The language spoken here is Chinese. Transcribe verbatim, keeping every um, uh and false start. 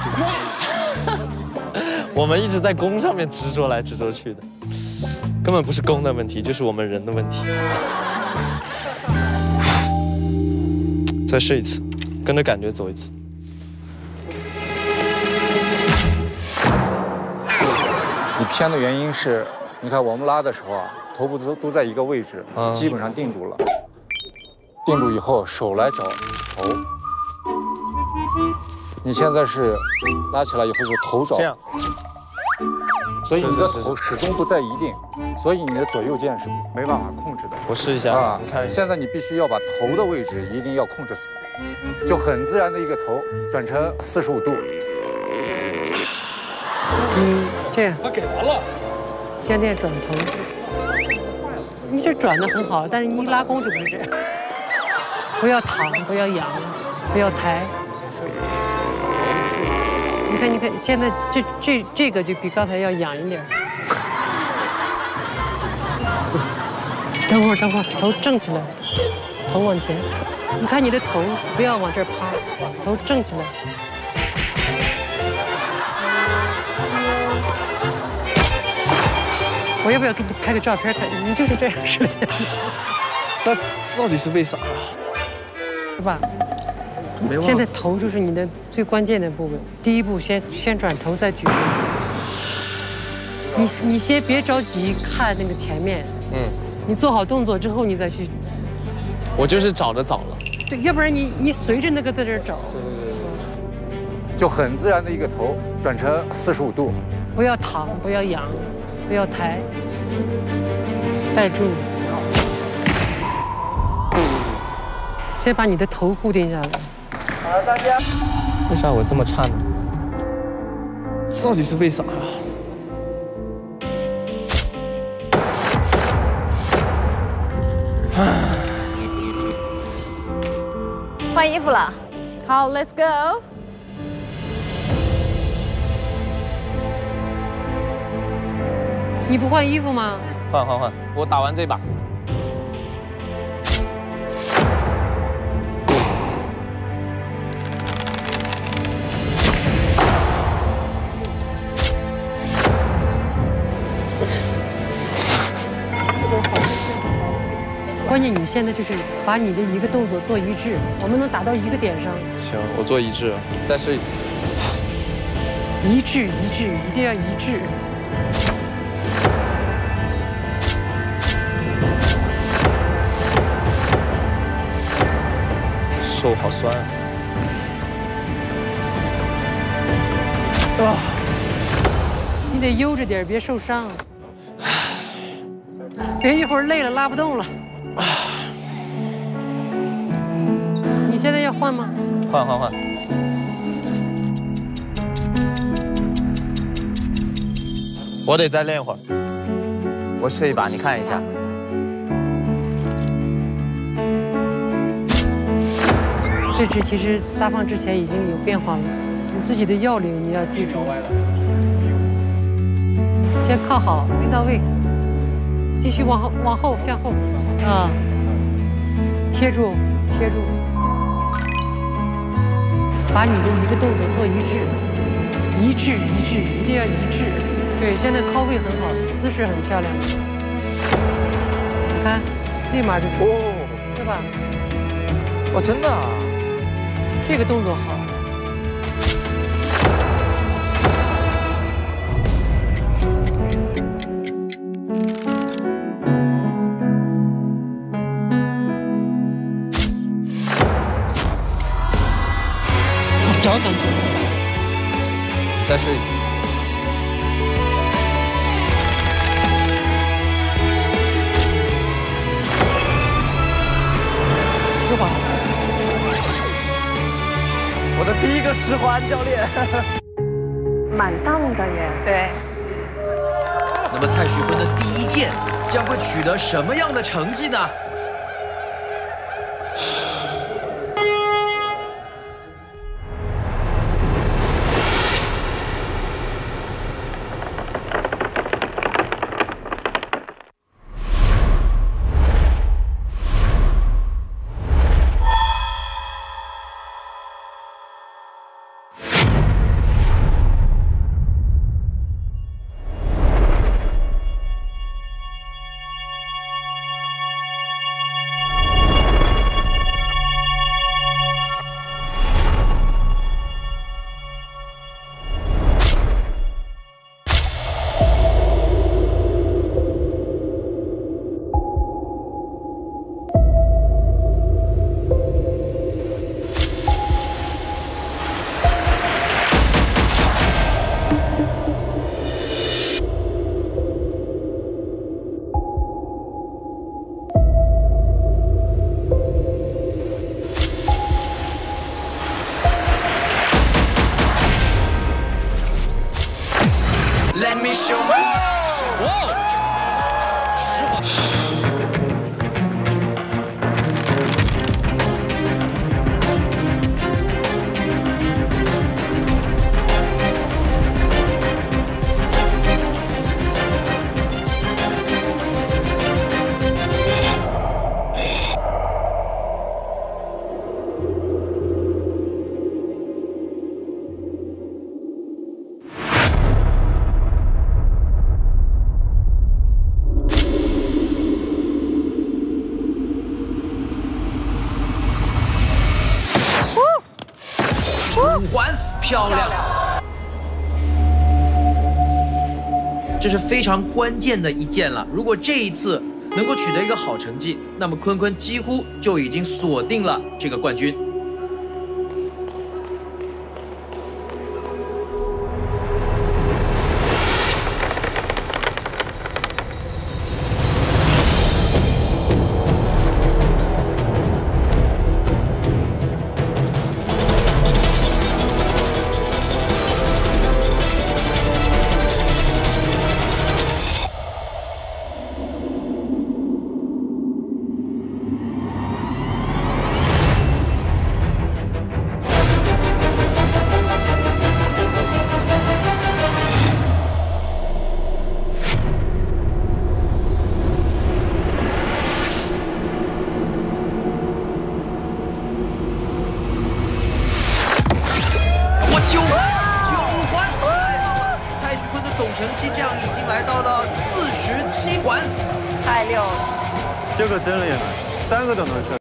我们一直在弓上面执着来执着去的，根本不是弓的问题，就是我们人的问题。再试一次，跟着感觉走一次。 你偏的原因是，你看我们拉的时候啊，头部都都在一个位置， 嗯、 基本上定住了。定住以后，手来找头。你现在是拉起来以后是头找， 这样， 所以你的头始终不在一定，所以你的左右键是没办法控制的。 我试一下啊，你看， 现在你必须要把头的位置一定要控制死，就很自然的一个头转成四十五度。 你这样，他给完了，先练转头。你这转的很好，但是你一拉弓就不是这样。不要躺，不要仰，不要抬。你看，你看，现在这这这个就比刚才要仰一点。等会儿，等会儿，头正起来，头往前。你看你的头不要往这儿趴，头正起来。我要不要给你拍个照片看？你就是这样射箭的。 那到底是为啥？ 是吧？现在头就是你的最关键的部位。第一步先先转头再举。你你先别着急看那个前面，嗯，你做好动作之后你再去。 我就是找着找了。 对，要不然你你随着那个在这找。 对对对对。 就很自然的一个头转成四十五度。 不要躺，不要仰，不要抬，带住。先把你的头固定下来。 好，大家。 为啥我这么差呢？到底是为啥啊？ 换衣服了。 好 ，Let's go。 你不换衣服吗？ 换换换，我打完这把。 关键你现在就是把你的一个动作做一致，我们能打到一个点上。 行，我做一致，再试一次。 一致一致，一定要一致。 手好酸啊！ 你得悠着点，别受伤。别一会儿累了拉不动了。你现在要换吗？ 换换换。我得再练会儿。 我试一把，你看一下。 这支其实撒放之前已经有变化了，你自己的要领你要记住。先靠好，没到位，继续往后往后向后，啊，贴住贴住，把你的一个动作做一致，一致一致，一定要一致。对，现在靠位很好，姿势很漂亮。你看，立马就出，对吧？ 哦，真的啊。 这个动作好。找感觉。 再试一次。 十环。 我的第一个十环，教练。 蛮荡的耶。对。 那么蔡徐坤的第一箭将会取得什么样的成绩呢？ 漂亮。这是非常关键的一件了。如果这一次能够取得一个好成绩，那么坤坤几乎就已经锁定了这个冠军。九九环，太好了！蔡徐坤的总成绩这样已经来到了四十七环， 太溜了。 这个真厉害，三个都能胜。